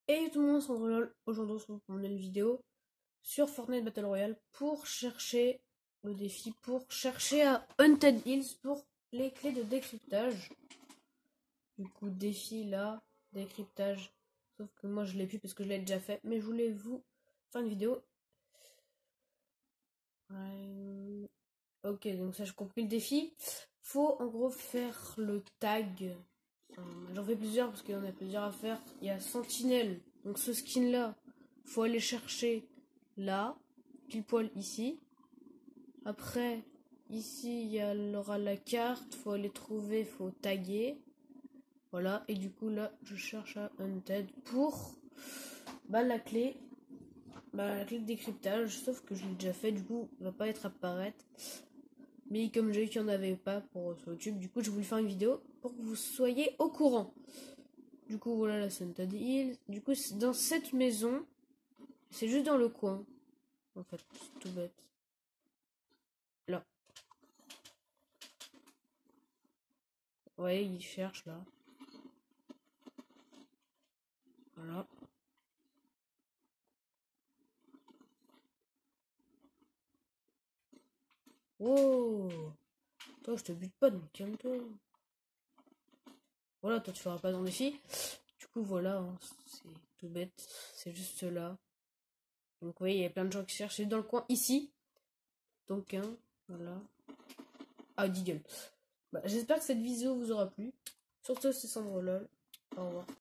Et tout le monde s'en lol. Aujourd'hui, on se retrouve pour une nouvelle vidéo sur Fortnite Battle Royale pour chercher le défi, pour chercher à Haunted Hills pour les clés de décryptage. Du coup, défi là, décryptage. Sauf que moi je l'ai plus parce que je l'ai déjà fait. Mais je voulais vous faire une vidéo. Ok, donc ça, j'ai compris le défi. Faut en gros faire le tag. J'en fais plusieurs parce qu'il y en a plusieurs à faire. Il y a Sentinelle, donc ce skin là, faut aller chercher là, pile poil ici. Après, ici il y aura la carte, faut aller trouver, faut taguer. Voilà, et du coup là, je cherche à Hunted pour la clé. La clé de décryptage, sauf que je l'ai déjà fait, du coup, il va pas être apparaître. Mais comme j'ai vu qu'il n'y en avait pas pour sur YouTube, du coup, je voulais faire une vidéo pour que vous soyez au courant. Du coup, voilà la Haunted Hills. Du coup, c'est dans cette maison. C'est juste dans le coin. En fait, c'est tout bête. Là. Ouais, il cherche là. Voilà. Wow. Toi, je te bute pas, donc calme-toi. Voilà, toi, tu feras pas ton défi. Du coup, voilà, hein, c'est tout bête. C'est juste là. Donc, oui, il y a plein de gens qui cherchent. C'est dans le coin ici. Donc, voilà. Ah, Deagle. J'espère que cette vidéo vous aura plu. Sur ce, c'est Sandro LOL. Au revoir.